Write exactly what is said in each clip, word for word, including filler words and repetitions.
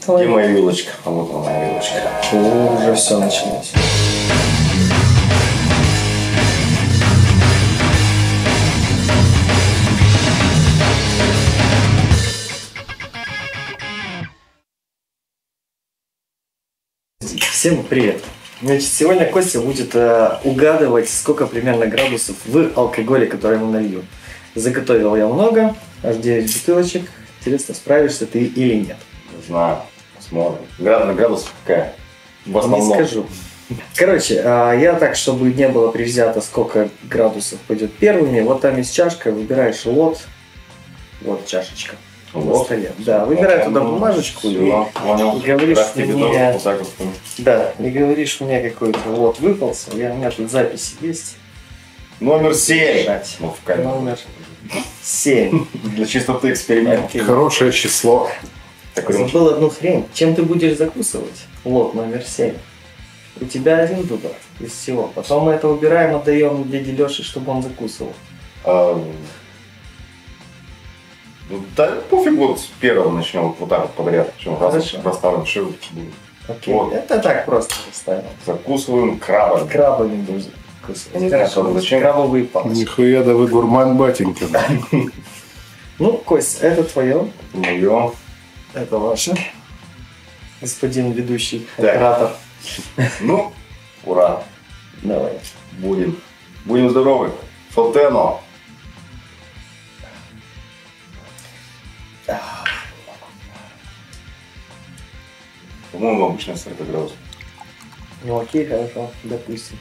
Где моя вилочка? А вот она, моя вилочка. О, уже все началось. Всем привет! Значит, сегодня Костя будет э, угадывать, сколько примерно градусов в алкоголе, который ему налью. Заготовил я много, аж девять бутылочек. Интересно, справишься ты или нет? Не знаю, посмотрим. Градус, градус какая? В основном. Не скажу. Короче, э, я так, чтобы не было привзято, сколько градусов пойдет первыми. Вот там есть чашка, выбираешь лот. Вот чашечка. На столе. Да, выбирай туда бумажечку и, и говоришь мне, вот так вот. Да, и говоришь мне какой-то лот выпался. Я, у меня тут записи есть. Номер семь. Ну, в Номер семь. Для чистоты эксперимента. Хорошее число. Забыл одну хрень. Чем ты будешь закусывать? Лот номер семь. У тебя один выбор из всего. Потом мы это убираем, отдаем дяде Леше, чтобы он закусывал. А... Ну, да пофиг, вот с первого начнем вот так вот подряд. Чем раз расставим шивы. Окей, вот. Это так просто расставим. Закусываем крабами. Крабами будем закусывать. Хорошо, зачем крабовые палочки? Нихуя, да вы гурман, батенька. Ну, Кость, это твое. Мое. Это ваше. Господин ведущий, оператор. Ну, ура. Давай. Будем. Будем здоровы. Фонтено. По-моему, обычно сорок градусов. Ну окей, хорошо, допустим.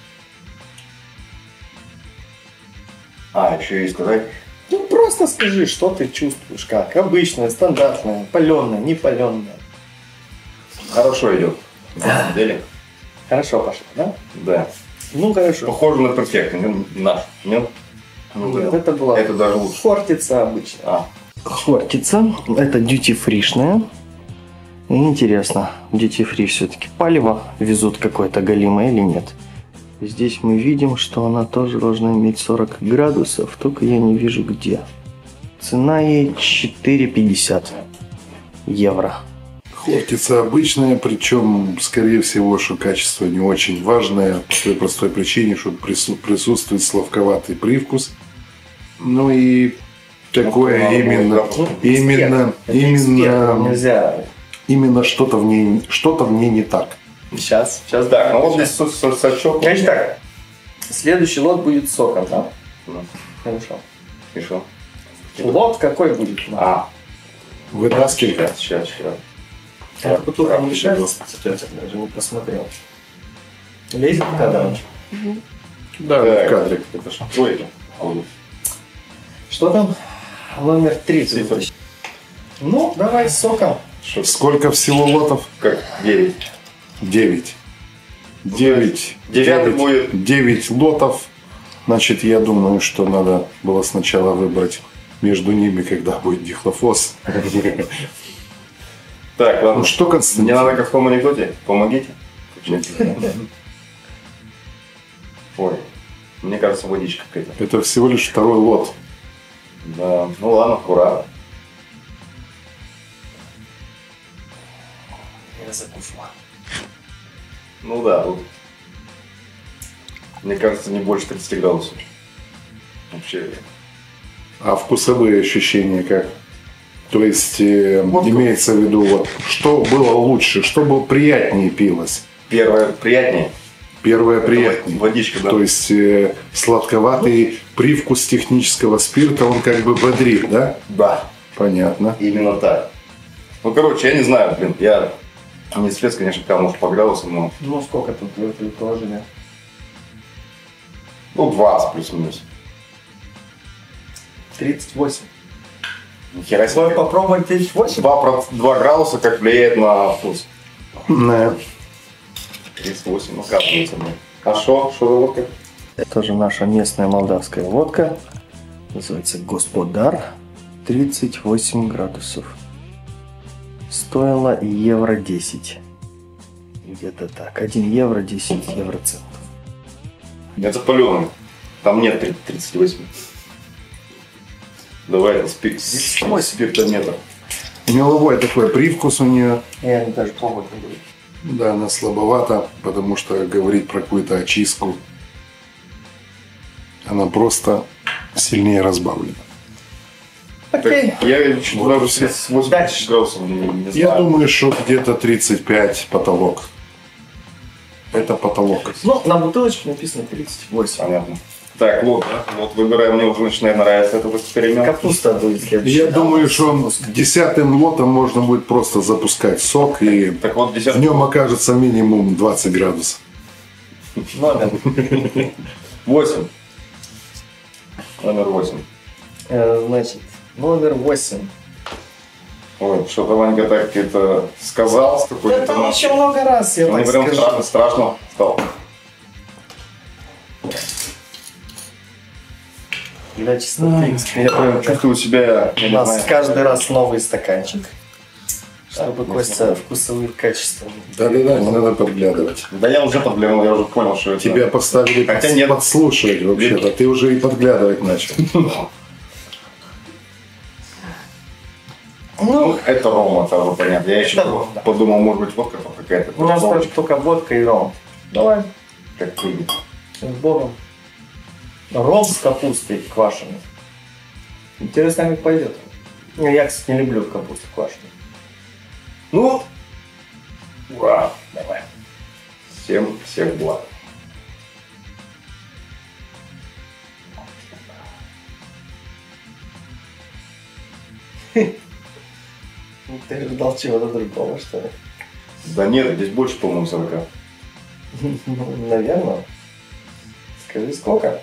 А, еще и сказать. Ну просто скажи, что ты чувствуешь, как обычное, стандартное, паленое, не паленое. Хорошо идет. На самом деле. Хорошо пошло, да? Да. Ну хорошо. Похоже на перфект, наш. Нет? Ну, Нет, это была это даже лучше. Хортица обычно. А. Хортица, это дьюти-фришная. И интересно, дьюти-фри все-таки палево везут какое-то галимое или нет? Здесь мы видим, что она тоже должна иметь сорок градусов, только я не вижу где. Цена ей четыре пятьдесят евро. Хортица обычная, причем, скорее всего, что качество не очень важное, по той простой причине, что присутствует сладковатый привкус. Ну и такое ну, именно, ну, именно, именно, нельзя. Именно что-то в ней, что-то в ней не так. Сейчас, сейчас, да. Ну вот здесь сачок. Значит так, следующий лот будет соком, да? Ну. Хорошо. Хорошо. Лот какой будет? А. Вытаскивай. Сейчас, сейчас, сейчас. Я бутылка не мешает, даже не посмотрел. Лезет в кадр? Да, в кадре. Это что это? Что там? Номер тридцать. Ну, давай с соком. Сколько всего лотов? Как? Девять. Девять. Девять. Девятый будет. Девять лотов. Значит, я думаю, что надо было сначала выбрать между ними, когда будет дихлофос. Так, ладно. Ну что, Константин? Мне надо как в том анекдоте. Помогите. Ой. Мне кажется, водичка какая-то. Это всего лишь второй лот. Да. Ну ладно, ура. Я закусила. Ну да, вот. Мне кажется, не больше тридцати градусов. Вообще. А вкусовые ощущения как? То есть э, вот имеется в виду, вот, что было лучше, что было приятнее пилось? Первое приятнее. Первое это приятнее. Водичка, да. То есть э, сладковатый привкус технического спирта, он как бы бодрит, да? Да. Понятно. Именно так. Ну, короче, я не знаю, блин, я не спец, конечно, прям может по градусам, но... Ну, сколько тут предположили? Ну, двадцать плюс-минус. тридцать восемь. Нихера себе. Попробовать тридцать восемь? два градуса как влияет на вкус. Да. тридцать восемь, оказывается, блин. А что? Что за водка? Это тоже наша местная молдавская водка. Называется Господар. тридцать восемь градусов. Стоила евро десять. Где-то так. один евро десять евроцентов. Это паленый. Там нет тридцати восьми. Давай это спир... спиртометр. Меловой такой привкус у нее. Я даже пробовать не буду. Да, она слабовата, потому что говорить про какую-то очистку. Она просто сильнее разбавлена. Окей. Так, я даже с восемьдесят градусов не, не знаю. Я думаю, что где-то тридцать пять потолок. Это потолок. Ну, на бутылочке написано тридцать восемь. Понятно. Так, вот, вот выбираем, мне уже начинает нравиться этот эксперимент. Капуста будет следующая. Я думаю, что десятым лотом можно будет просто запускать сок, и Так вот, в десятый. нем окажется минимум двадцать градусов. Номер. Восемь. Номер восемь. Э, Значит, номер восемь. Ой, что-то Ванька так это сказал с какой-то... Это тонацией. еще много раз, я Мне так прям скажу. страшно, страшно стало. Для чистоты. Я прям чувствую себя, я У не нас знаю. каждый раз новый стаканчик, чтобы Костя вкусовые качества. Да-да-да, не надо подглядывать. Да я уже подглянул, я уже понял, что это... Тебя поставили Хотя под- нет. подслушивать вообще-то. Ты уже и подглядывать начал. Ну, это рома, это уже понятно. Я еще Это ром, да. подумал, может быть, водка там какая-то. У нас только- только водка и ром. Давай, Как прыгает. с Богом. Ром с капустой квашеной. Интересно, как пойдет. Ну, я, кстати, не люблю капусту квашеную. Ну, ура, давай. Всем, всех благ. Ну, ты ожидал чего-то другого, что ли? Да нет, здесь больше, по-моему, сорока. Ну, наверное. Скажи, сколько?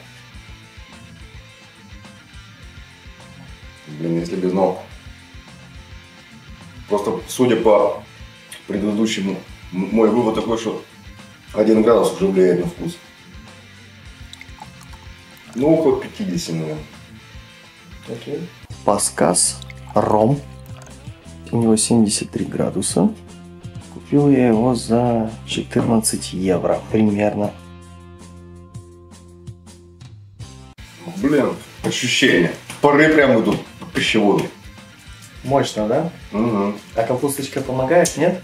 Блин, если бы знал. Просто, судя по предыдущему, м- мой вывод такой, что один градус уже влияет на вкус. Ну, около пятидесяти, наверное. Окей. Паскас, ром. У него семьдесят три градуса. Купил я его за четырнадцать евро примерно. Блин, ощущения. Пары прям идут по пищеводу. Мощно, да? Угу. А капусточка помогает, нет?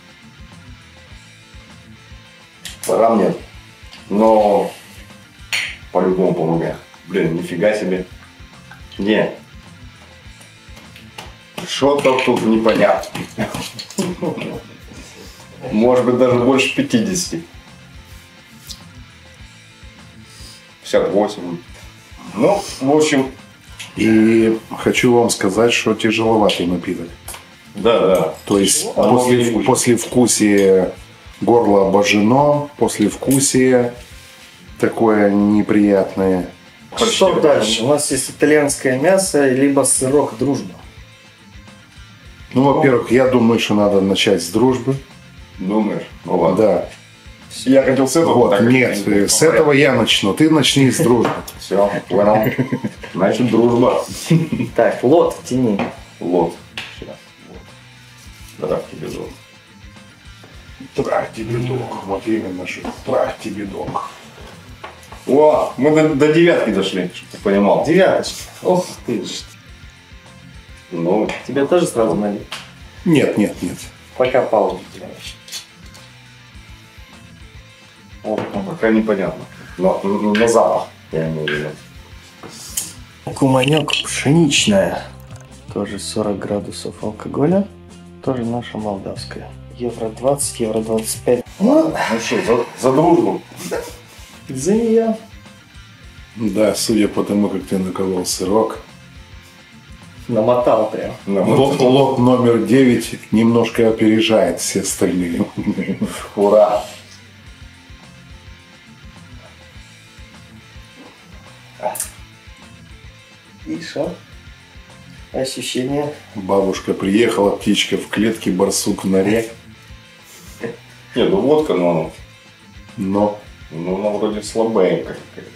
Парам нет. Но по-любому помогает. Блин, нифига себе. Не. Что-то тут непонятно. Может быть, даже больше пятидесяти. пятьдесят восемь. Ну, в общем, И хочу вам сказать, что тяжеловатый напиток. да, да. То есть А после, много не будет. после вкусия горло обожжено, после вкусия такое неприятное. Что дальше? У нас есть итальянское мясо, либо сырок дружба. Ну, во-первых, я думаю, что надо начать с дружбы. Думаешь? Ну ладно. Да. Я хотел с этого. Вот, так, нет, как- с этого я начну. Ты начни с дружбы. Все, понял. Значит, дружба. Так, лот, тяни. Вот. Сейчас. Вот. Да, тебе зон. Трах тебе док. Вот именно, что трах тебе док. О, мы до, до девятки дошли, чтобы ты понимал. Девяточка. Ох ты ж. Ну, Тебе тоже сразу налить? Нет, нет, нет. Пока паузу делаем. о, ну, пока непонятно. Но, но, но запах, я имею в виду. Куманек пшеничная. Тоже сорок градусов алкоголя. Тоже наша молдавская. Евро двадцать, евро двадцать пять. Ну, Ну что, за, за дружбу. за нее. Да, судя по тому, как ты наколол сырок. Намотал прям. Лот, лот номер девять немножко опережает все остальные. Ура! И что? Ощущения? Бабушка приехала, птичка в клетке, барсук в норе. Не, ну водка, но Но ну, она вроде слабенькая какая-то.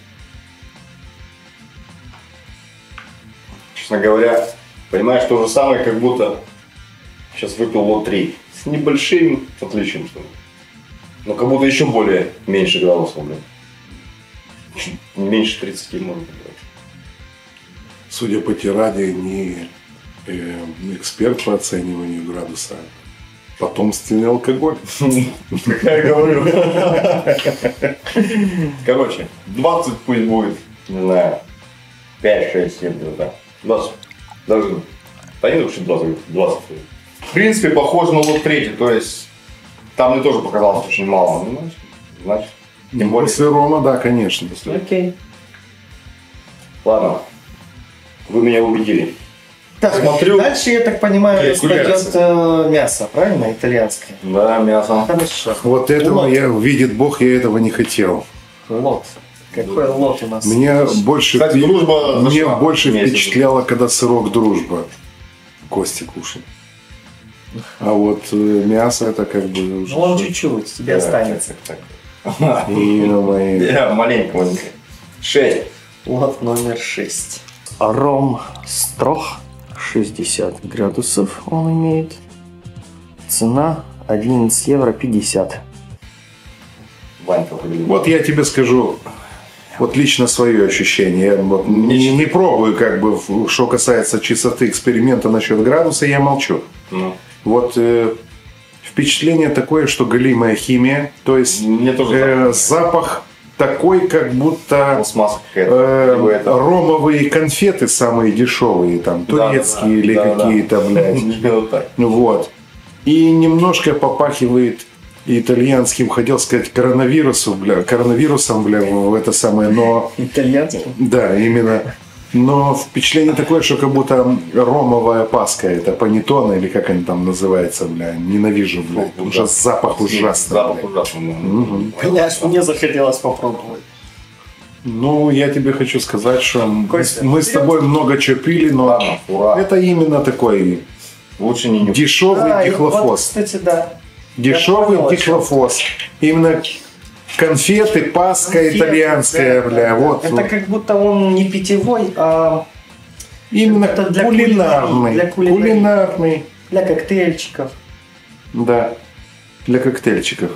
Честно говоря, понимаешь, то же самое, как будто сейчас выпил лот три. С небольшим отличием, что ли. Но как будто еще более меньше градусов, блин. Чуть меньше тридцати, может быть. судя по тираде, не э, эксперт по оцениванию градуса. Потомственный алкоголь. Как я говорю. Короче, двадцать пусть будет, не знаю, пять, шесть, семь, да. двадцать. Даже, да не вообще двадцать, двадцать. В принципе, похоже на лот третий, то есть там мне тоже показалось очень мало. Ну, значит, тем более. После рома, да, конечно. Окей. Ладно, вы меня убедили. Так, Смотрю. дальше, я так понимаю, пойдет э, мясо, правильно? Итальянское. Да, мясо. Хорошо. Вот этого Лот. я, видит Бог, я этого не хотел. Лот. Какой лот у нас? Меня больше, Кстати, дружба мне зашла больше вместе. впечатляло, когда сырок дружба Костя кушал. А вот э, мясо это как бы уже... Ну, он чуть-чуть, тебе останется. И, Я маленько, маленько. Шесть. Лот номер шесть. Ром Строх. шестьдесят градусов он имеет. Цена одиннадцать евро пятьдесят. Ванька, Вот я тебе скажу, вот лично свое ощущение. Я вот не, не пробую, как бы, в- что касается чистоты эксперимента насчет градуса, я молчу. Ну, Вот э, впечатление такое, что галимая химия, то есть мне тоже э, так. запах такой, как будто Пластмасса какая-то. э, Либо это- ромовые конфеты самые дешевые, там, Да, да, турецкие да, или да, да. какие-то, блядь. Именно так. Вот. И немножко попахивает итальянским, хотел сказать, коронавирусом, бля, коронавирусом, бля, в это самое, но, Итальянский? да, именно. Но впечатление такое, что как будто ромовая паска, это панеттоне, или как они там называются, бля, ненавижу, бля, Фу, уже да. запах ужасный, Запах бля. ужасный, да. Мгм. Конечно, мне захотелось попробовать. Ну, я тебе хочу сказать, что Костя, мы с тобой много чего пили, но Ладно, ура. это именно такой Лучше не нюхать. дешевый А, и вот, дихлофос. кстати, да. Дешевый понял, о чем дихлофос. Именно конфеты, паска Конфеты, итальянская, да, бля, да, вот. да. Это вот. как будто он не питьевой, а Именно это для кулинарный. кулинарии, для кулинарии. Кулинарный. для коктейльчиков. Да. Для коктейльчиков.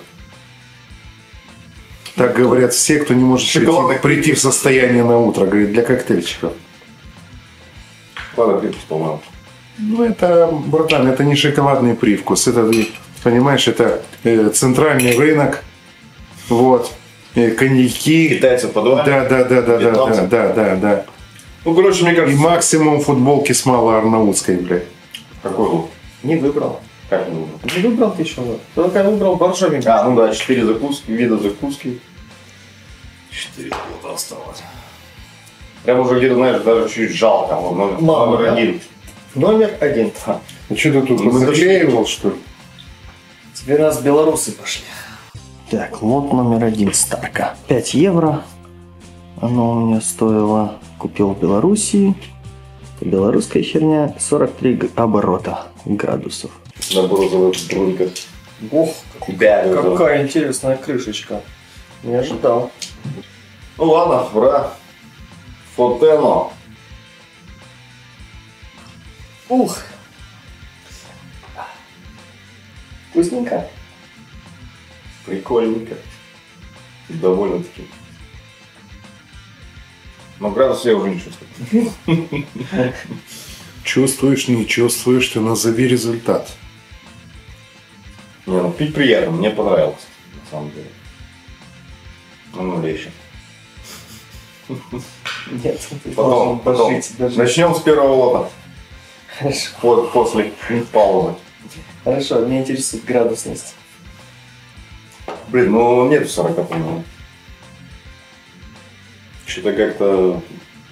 Так говорят все, кто не может Шоколадный прийти, прийти в состояние на утро. Говорит, для коктейльчиков. Ладно, привкус, по-моему. Ну, это, братан, это не шоколадный привкус. Это, понимаешь, это э, центральный рынок. Вот. Э, коньяки. Китайцы в подвале. Да, да, да, да, да, да, Вьетнамцы. да, да, да. Ну, короче, мне И кажется... максимум футболки с малоарнаутской, блядь. Какой был? Не выбрал. Как не был? Не выбрал ты еще. Только выбрал боржоми. А, ну да, четыре закуски, вида закуски. Четыре года осталось. Прям уже где-то, знаешь, даже чуть жалко. Вот номер, Мало, номер да? один. Номер один. Ну что ты тут Мы заклеивал, что ли? Теперь нас белорусы пошли. Так, лот номер один Старка. пять евро. Оно у меня стоило. Купил в Белоруссии. Белорусская херня. сорок три г- оборота градусов. На бронзовых бруньках. Ох, Бя, какая интересная крышечка. Не ожидал. Ну ладно, ура. Фотено. Ух. Вкусненько. Прикольненько. Довольно-таки. Но градус я уже не чувствую. Чувствуешь, не чувствуешь, ты назови результат. Не, ну пить приятно, мне понравилось. На самом деле. Ну, ну, еще. Нет, ты Потом, должен потом. дожить, дожить. Начнем с первого лота. Хорошо. Вот после паузы. Хорошо, меня интересует градусность. Блин, ну нету сорока, по-моему. Что-то как-то...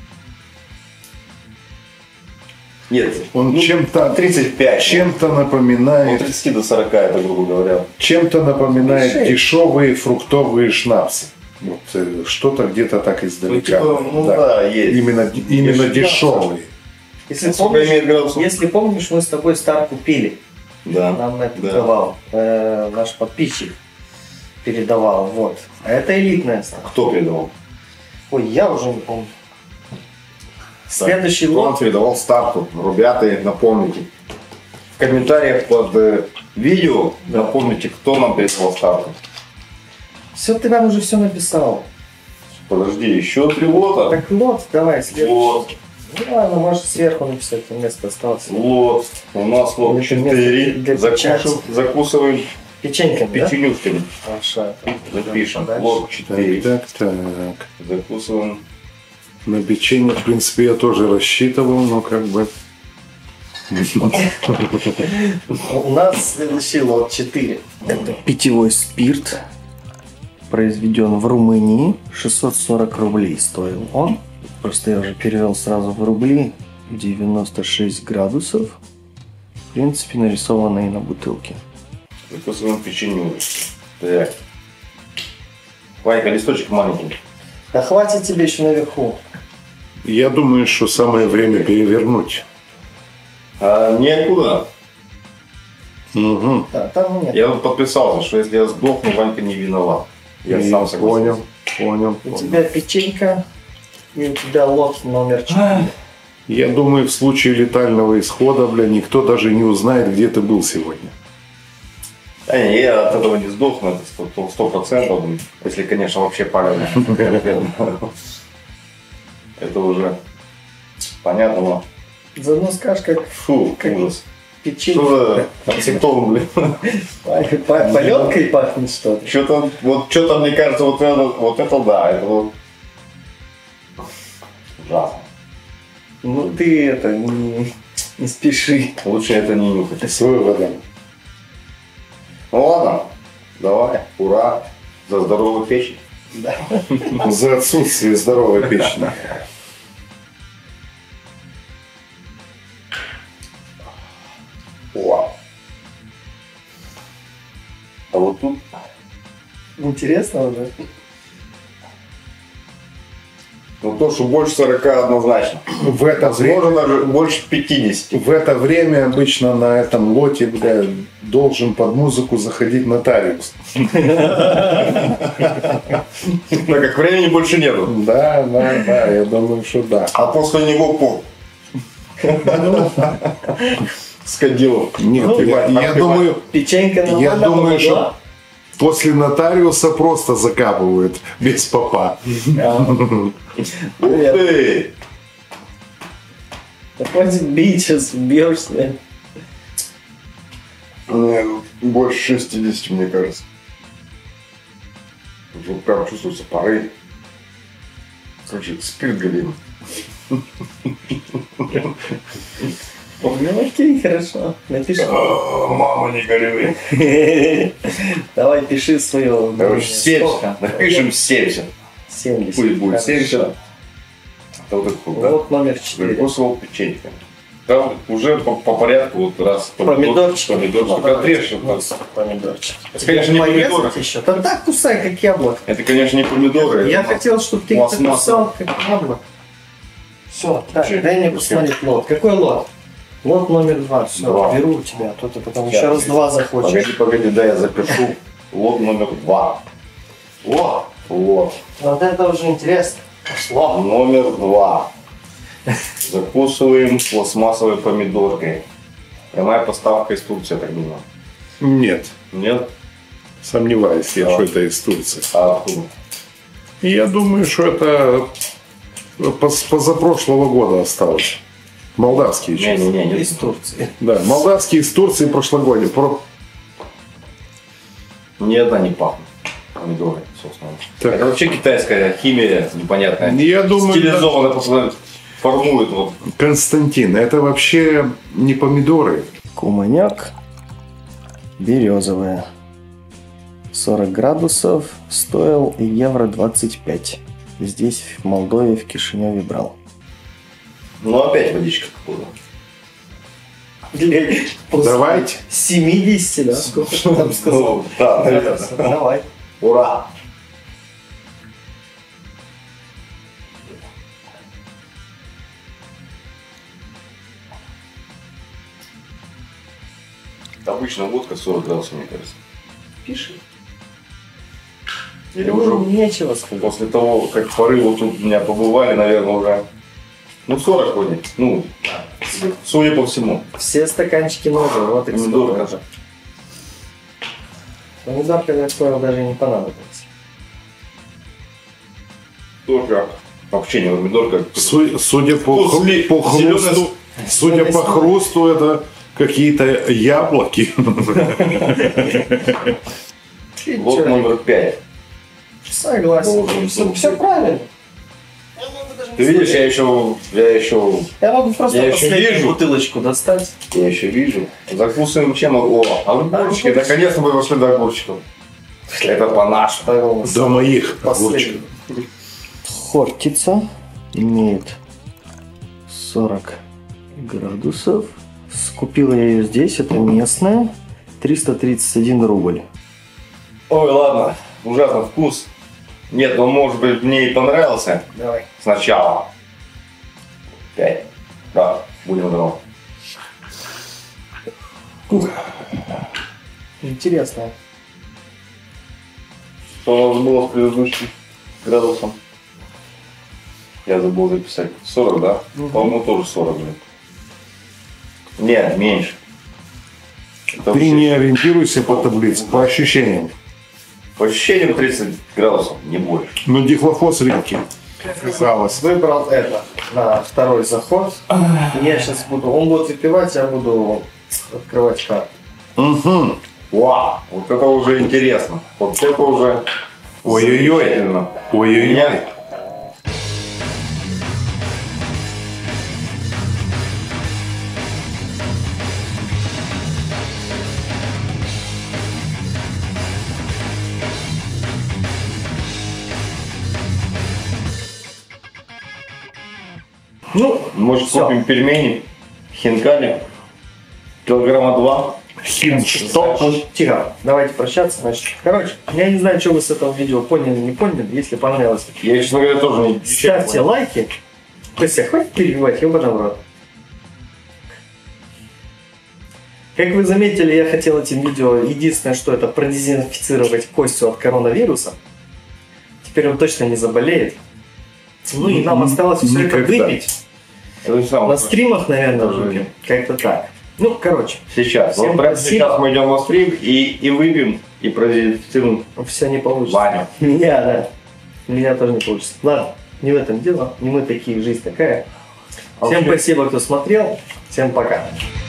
Нет. Он ну, чем-то тридцать пять. чем-то От напоминает, тридцати до сорока, это грубо говоря. чем-то напоминает Шесть. дешевые фруктовые шнапсы. Вот э, что-то где-то так Ну, издалека. типа, ну Да. да, есть. Именно, именно Есть дешевые. Если Сколько помнишь, имеет градусов? если помнишь, мы с тобой Старку пили. Да. Нам напитывал э, наш подписчик. Передавал, вот. А это элитная Старка. Кто передавал? Ой, я уже не помню. Следующий Кто лот. вам передавал старту? Ребята, напомните. В комментариях под э, видео напомните, кто нам передавал старту. Все, ты нам уже все написал. Подожди, еще три лота. Так лот, давай, следующий. Вот. Ну ладно, может сверху написать, место осталось. Лот. У нас лот Это место четыре. для Закушу- Закусываем Печеньками, да? печенюшками. Хорошо. Запишем. Дальше. Лот четыре. Так, так, так. Закусываем. На печенье, в принципе, я тоже рассчитывал, но как бы... У нас следующий лот четыре. Это питьевой спирт. Произведен в Румынии. шестьсот сорок рублей стоил он. Просто я уже перевел сразу в рубли. девяносто шесть градусов. В принципе, нарисовано и на бутылке. Закусываем печенюшки. Так. Ванька, листочек маленький. Да хватит тебе еще наверху. Я думаю, что самое время перевернуть. А некуда. Угу. Да, там нет. Я вот подписался, что если я сдохну, Ванька не виноват. Я И сам согласился. понял, понял. У тебя печенька и у тебя лот номер четыре. Я думаю, в случае летального исхода, бля, никто даже не узнает, где ты был сегодня. А не, я от этого не сдохну, это сто- сто процентов. Если, конечно, вообще правильно. Это уже понятно, но... Заодно скажешь, как Фу, Как- ужас. печенье. Что за ацетон, блин? Полеткой пахнет что-то. Что-то, вот что-то, мне кажется, вот это, вот это да, это вот... Ужасно. Ну ты это, не, не спеши. Лучше это не нюхать. С выводом. Ну ладно, давай, ура, за здоровую печень. За отсутствие здоровой печени. О. А вот тут Интересно уже. ну то, что больше сорока однозначно. В это время, Возможно, даже больше пятидесяти. в это время обычно на этом лоте, бля, должен под музыку заходить нотариус. Так как времени больше нету. Да, да, да, я думаю, что да. А после него по. С кадилом. Нет, я, я думаю, Печенька на я думаю, что после нотариуса просто закапывают без попа. Ух ты! Да хватит бить, сейчас убьешься. Ну, больше шестидесяти, мне кажется. Уже прям чувствуются пары. Короче, спирт галим. Ну окей, хорошо. Напиши. Мама, не горюй. Давай пиши свое. Короче, семьдесят. Напишем семьдесят. семьдесят. Пусть будет Хорошо. семьдесят. Это вот это вот, да? Вот номер четыре. Закусывал печеньками. Там уже по, по порядку вот раз Помидорчик. помидорчик отрежь. Вот, помидорчик. Это, конечно, не Порезать помидоры. еще? Да так кусай, как яблоко. Это, конечно, не помидоры. Я это хотел, чтобы ты их пластмасса. кусал, как яблоко. Все, так, Че? дай мне посмотреть лот. Какой лот? Лот номер два. Все, Два. беру у тебя, а то ты потом Сейчас. еще раз два захочешь. Погоди, погоди, да, я запишу. Лот номер два. О, Вот. вот это уже интересно. Пошло. Номер два. Закусываем пластмассовой помидоркой. Прямая поставка из Турции, я так думаю. Нет, Нет? сомневаюсь я, Да. что это из Турции. А откуда? И я думаю, что это поз- позапрошлого года осталось. Молдавские честно. Не-не-не, не Из Турции. Да, молдавские из Турции прошлогодние. Про- Ни одна не пахнет. Помидоры, собственно. Так. Это вообще китайская химия непонятная. Я думаю, Стилизованно просто формует вот. Константин, это вообще не помидоры. Куманяк. Березовая. сорок градусов. Стоил евро двадцать пять. Здесь, в Молдове, в Кишиневе брал. Ну опять водичка какую-то. Давайте. семьдесят, да? Сколько ты там сказал? Ну, да, наверное. Давай. Ура! Обычно водка сорок градусов, мне кажется. Пиши. Или Ну, уже нечего сказать. после того, как пары вот тут у меня побывали, наверное, уже ну сорок вроде. Ну, судя по всему. Все стаканчики новые, вот их Помидорка. сколько. Помидорка, я понял, даже не понадобилась. Только Вообще не помидор, как... Су- Судя по, Вкус ли- по хрусту, зелёный- судя по хрусту, это какие-то яблоки. Вот номер пять. Согласен. Все, все правильно. Ты видишь, я еще, я еще, Я могу просто Я еще последнюю вижу. бутылочку достать. я еще вижу. Закусываем чем? О, огурчики. Наконец-то мы вошли до огурчиков. Это по-нашему. До моих Последний. огурчиков. Хортица имеет сорок градусов. Купила я ее здесь, это местная. триста тридцать один рубль. Ой, ладно, ужасный вкус. Нет, ну может быть мне и понравился Давай. сначала. Пять. Да, будем давать. Интересно. Что у нас было с предыдущим градусом? Я забыл записать. сорок, да? Угу. По-моему, тоже сорок, блин. Нет, меньше. Это Ты вообще- не ориентируйся по таблице, по ощущениям. По ощущениям тридцать градусов, не больше. Но дихлофос редкий. Казалось. Выбрал это на второй заход. Я сейчас буду, он будет выпивать, я буду открывать карту. Угу. Вау, вот это уже интересно. Вот это уже... Ой-ой-ой. замечательно. Ой-ой-ой. Меня- Ну, Может, всё. купим пельмени, хинкали, килограмма два. Стоп, тихо, давайте прощаться, значит. Короче, я не знаю, что вы с этого видео поняли, не поняли. Если понравилось, Я, честно говоря, тоже не... ставьте лайки. Костя, хватит перебивать, ёбаный в рот. Как вы заметили, я хотел этим видео, единственное, что это продезинфицировать Костю от коронавируса. Теперь он точно не заболеет. Ну и нам осталось все это Никогда. выпить. Это же самое. На стримах, наверное, Тоже выпьем. Как-то так. Ну, короче, Сейчас. Всем Вот прямо спасибо. сейчас мы идем на стрим и, и выпьем, и продезинфицируем все не получится. Ваню. Меня, да. Меня тоже не получится. Ладно, не в этом дело. Не мы такие, жизнь такая. Всем Вообще- спасибо, кто смотрел. Всем пока.